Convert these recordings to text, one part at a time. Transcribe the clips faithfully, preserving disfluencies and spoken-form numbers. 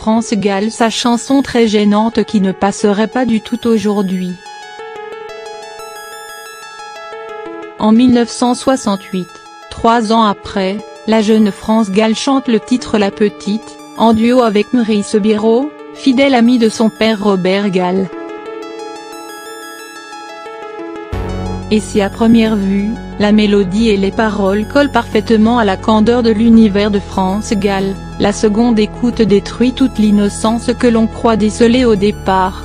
France Gall sa chanson très gênante qui ne passerait pas du tout aujourd'hui. En mille neuf cent soixante-huit, trois ans après, la jeune France Gall chante le titre La Petite, en duo avec Maurice Biraud, fidèle ami de son père Robert Gall. Et si à première vue, la mélodie et les paroles collent parfaitement à la candeur de l'univers de France Gall, la seconde écoute détruit toute l'innocence que l'on croit déceler au départ.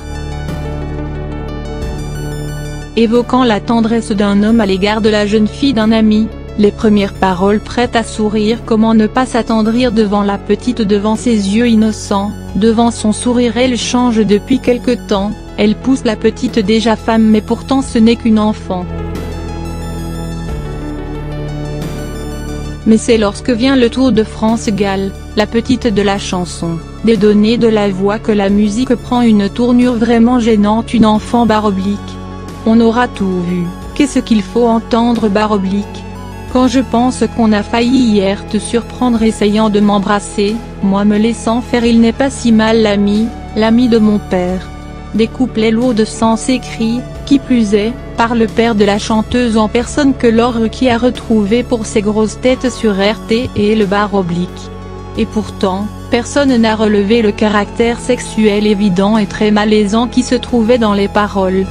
Évoquant la tendresse d'un homme à l'égard de la jeune fille d'un ami, les premières paroles prêtes à sourire. Comment ne pas s'attendrir devant la petite, devant ses yeux innocents, devant son sourire. Elle change depuis quelque temps, elle pousse la petite déjà femme, mais pourtant ce n'est qu'une enfant. Mais c'est lorsque vient le tour de France Gall, la petite de la chanson, de donner de la voix, que la musique prend une tournure vraiment gênante. Une enfant barre oblique. On aura tout vu, qu'est-ce qu'il faut entendre barre oblique? Quand je pense qu'on a failli hier te surprendre essayant de m'embrasser, moi me laissant faire, il n'est pas si mal l'ami, l'ami de mon père. Des couplets lourds de sens écrits, qui plus est, par le père de la chanteuse en personne, que Laure qui a retrouvé pour ses grosses têtes sur R T et le barre oblique. Et pourtant, personne n'a relevé le caractère sexuel évident et très malaisant qui se trouvait dans les paroles.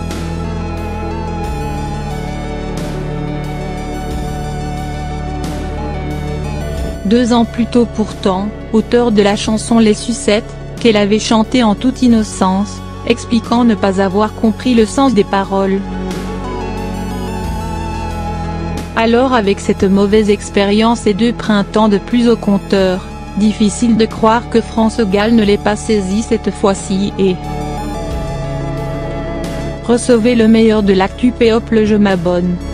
Deux ans plus tôt pourtant, auteur de la chanson Les Sucettes, qu'elle avait chantée en toute innocence, expliquant ne pas avoir compris le sens des paroles. Alors avec cette mauvaise expérience et deux printemps de plus au compteur, difficile de croire que France Gall ne l'ait pas saisi cette fois-ci et… Recevez le meilleur de l'actu P O P, le je m'abonne.